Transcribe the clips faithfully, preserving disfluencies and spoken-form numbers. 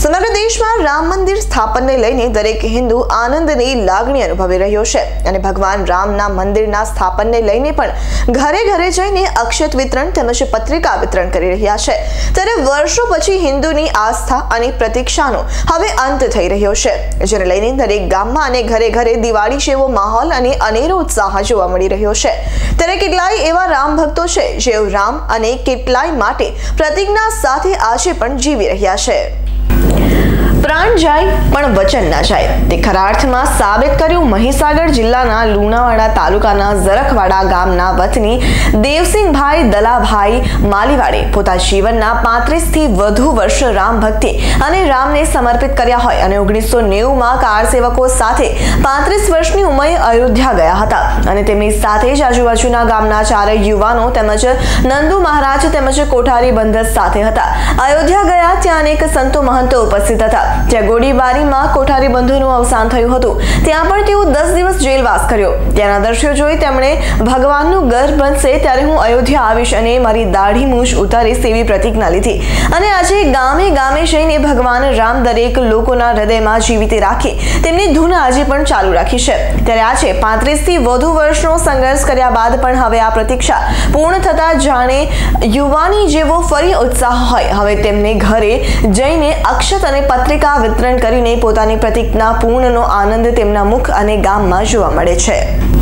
સમગ્ર દેશમાં રામ મંદિર સ્થાપનને લઈને દરેક હિન્દુ આનંદની લાગણી અનુભવી રહ્યો છે અને ભગવાન રામના મંદિરના સ્થાપનને લઈને પણ ઘરે ઘરે જઈને અક્ષત વિતરણ તેમજ પત્રિકા વિતરણ કરી રહ્યા છે। ત્યારે વર્ષો પછી હિન્દુની આસ્થા અને પ્રતીક્ષાનો હવે અંત થઈ રહ્યો છે, જેને લઈને દરેક ગામમાં અને ઘરે ઘરે દિવાળી જેવો માહોલ અને અનેરો ઉત્સાહ જોવા મળી રહ્યો છે। ત્યારે કેટલાય એવા રામ ભક્તો છે જેઓ રામ અને કેટલાય માટે પ્રતિજ્ઞા સાથે આજે પણ જીવી રહ્યા છે। प्राण जाए पण वचन ना जाए ते खरा अर्थमां साबित कर्युं महीसागर जिल्लाना लूणावाड़ा तालुकाना जरखवाड़ा गामना वतनी देवसिंहभाई दलाभाई मालीवाड़े पोता जीवनना पैंतीस थी वधु वर्ष राम भक्ति अने रामने समर्पित कर्या होय अने ओगनीसो नेवु मां कार सेवको साथे पैंतीस वर्षनी उंमरे अयोध्या गया हता अने तेमनी साथे ज आजुबाजुना गामना चार युवानो तेमज नंदू महाराज तेमज कोठारी बंधस साथे हता। अयोध्या गया त्यां अनेक संतो महंतो उपस्थित हता। ત્યાં ગોળીબારીમાં કોઠારી બંધુનું અવસાન થયું હતું। ત્યાં પણ તેઓ દસ દિવસ જેલવાસ કર્યો। ત્યાંના દ્રશ્યો જોઈ તેમણે ભગવાનનું ઘર બનશે ત્યારે હું અયોધ્યા આવીશ અને મારી દાઢી મૂછ ઉતારીશ તેવી પ્રતિજ્ઞા લીધી અને આજે ગામે ગામે જઈને ભગવાન રામ દરેક લોકોના હૃદયમાં જીવિત રાખી તેમની ધૂન આજે પણ ચાલુ રાખી છે। ત્યારે આજે પાંત્રીસ થી વધુ વર્ષનો સંઘર્ષ કર્યા બાદ પણ હવે આ પ્રતીક્ષા પૂર્ણ થતા જાણે યુવાની જેવો ફરી ઉત્સાહ હોય। હવે તેમને ઘરે જઈને અક્ષત અને પત્રિકા વિતરણ કરીને પોતાની પ્રતિજ્ઞા પૂર્ણનો આનંદ તેમના મુખ અને ગામમાં જોવા મળે છે।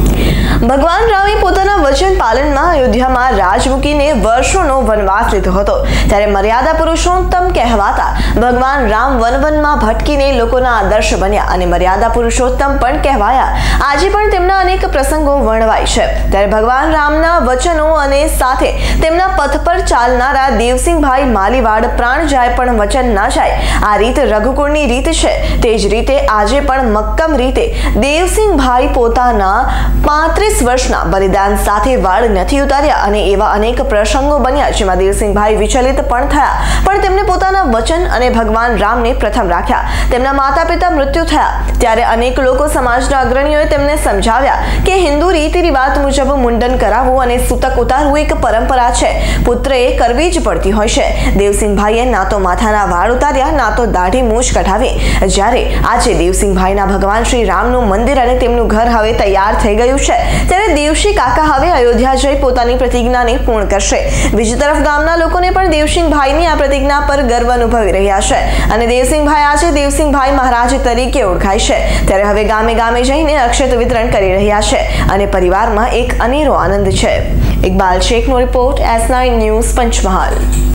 ભગવાન રામે પોતાના વચન પાલનમાં અયોધ્યામાં રાજ મૂકીને વર્ષોનો વનવાસ લીધો હતો ત્યારે મર્યાદા પુરુષોત્તમ કહેવાતા ભગવાન રામ વનવનમાં ભટકીને લોકોના આદર્શ બન્યા અને મર્યાદા પુરુષોત્તમ પણ કહેવાયા। આજે પણ તેમના અનેક પ્રસંગો વર્ણવાય છે ત્યારે ભગવાન રામના વચનો અને સાથે તેમના પથ પર ચાલનારા દેવસિંહભાઈ માલીવાડ પ્રાણ જાય પણ વચન ના જાય આ રીત રઘુકુળની રીત છે। તે જ રીતે આજે પણ મક્કમ રીતે દેવસિંહભાઈ પોતાના પાંત્રીસ વર્ષના બલિદાન સાથે વાળ નથી ઉતાર્યા અને એવા અનેક પ્રસંગો બન્યા જેમાં દેવસિંહભાઈ વિચલિત પણ થયા પણ તેમને પોતાના વચન અને ભગવાન રામને પ્રથમ રાખ્યા। તેમના માતા પિતા મૃત્યુ થયા ત્યારે અનેક લોકો સમાજના અગ્રણીઓએ તેમને સમજાવ્યા કે હિન્દુ રીતિ રિવાજ મુજબ મુંડન કરાવવું અને સૂતક ઉતારવું એક પરંપરા છે, પુત્રએ કરવી જ પડતી હોય છે। દેવસિંહભાઈએ ના તો માથાના વાળ ઉતાર્યા ના તો દાઢી મૂછ કઢાવી। જ્યારે આજે દેવસિંહભાઈના ભગવાન શ્રી રામનું મંદિર અને તેમનું ઘર હવે તૈયાર થઈ ગયું છે ત્યારે દેવશી કાકા હવે અયોધ્યા જઈ પોતાની પ્રતિજ્ઞાને પૂર્ણ કરશે। બીજી તરફ ગામના લોકોને પણ દેવસિંહભાઈની આ પ્રતિજ્ઞા પર ગર્વ અનુભવી રહ્યા છે અને દેવસિંહભાઈ આજે દેવસિંહભાઈ મહારાજ તરીકે ઓળખાય છે ત્યારે હવે ગામે ગામે જઈને અક્ષત વિતરણ કરી રહ્યા છે અને પરિવારમાં એક અનેરો આનંદ છે। ઇકબાલ શેખનો report, S nine news, Panchmahal.